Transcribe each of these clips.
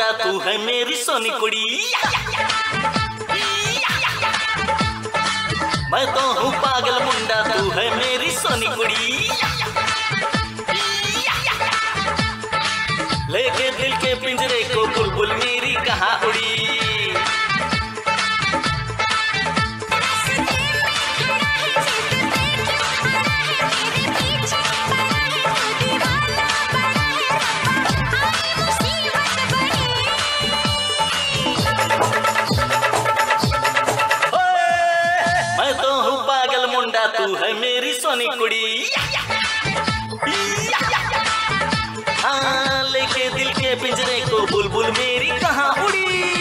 मुंडा तू है मेरी सोनी कुड़ी। मैं तो हूँ पागल मुंडा तू है मेरी सोनी कुड़ी। लेके दिल के पिंजरे को बुलबुल मेरी कहाँ उड़ी। मैं तो हूँ पागल मुंडा तू है मेरी सोनी कुड़ी। हाँ, लेके दिल के पिंजरे को बुलबुल मेरी कहाँ उड़ी।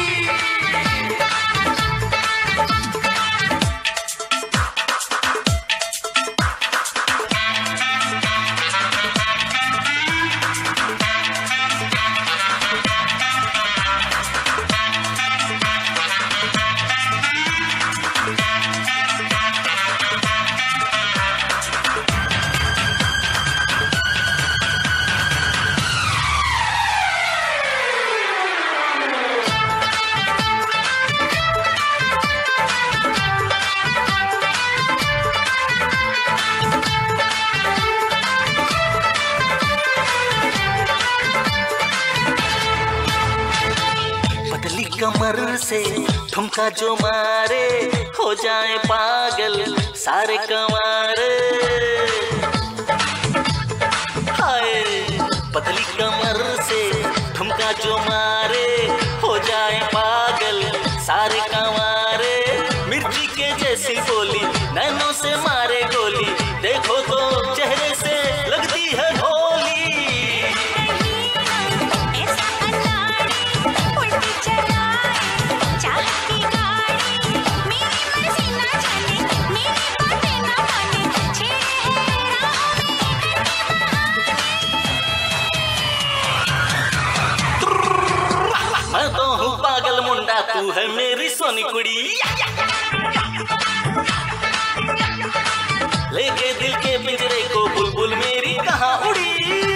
कमर से ठुमका जो मारे हो जाए पागल सारे कमारे। हाय, पतली कमर से ठुमका जो मारे हो जाए पागल सारे कमारे। मिर्ची के जैसी बोली नैनों से मारे गोली, देखो तो चेहरे से लगती है भोली। मैं तो हूँ पागल मुंडा तू है मेरी सोनी कुड़ी। लेके दिल के पिंजरे को बुलबुल मेरी कहाँ उड़ी।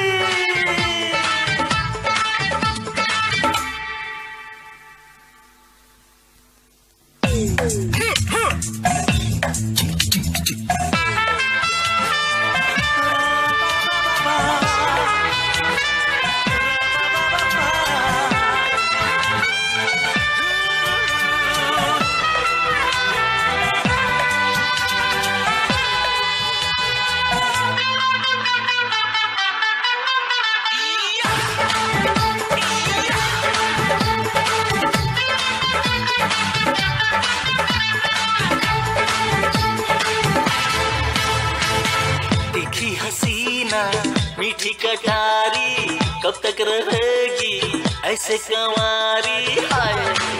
तीखी हसीना मीठी कटारी कब तक रहेगी ऐसे कंवारी। हाय,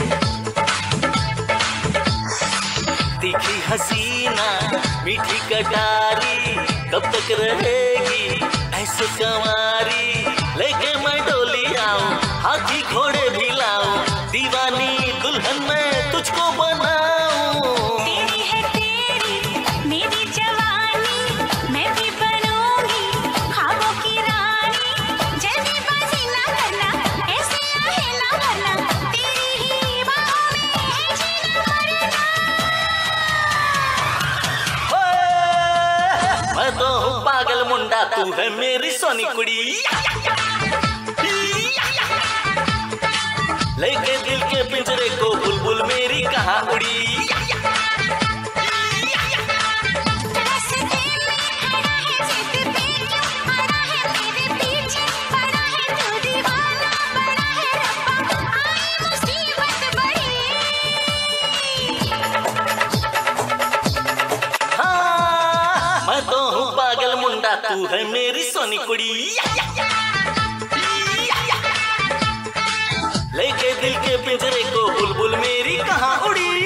तीखी हसीना मीठी कटारी कब तक रहेगी ऐसे कंवारी। लेके मैं डोली आऊं हाथी घोड़े भी लाऊं, दीवानी दुल्हन में तुझको बनाऊं। तेरी है तेरी मेरी जवानी, मैं भी बनूंगी ख्वाबों की रानी। जल्दीबाजी ना करना, ऐसे आहे ना भरना, तेरी ही बाहों में जीना मरना। मैं तो हूँ पागल मुंडा तू है मेरी सोनी कुड़ी। लेके दिल के पिंजरे को बुलबुल मेरी कहाँ उड़ी। हाँ, मैं तो हूँ पागल मुंडा तू है मेरी सोनी कुड़ी। लेके दिल के पिंजरे को बुलबुल मेरी कहाँ उड़ी।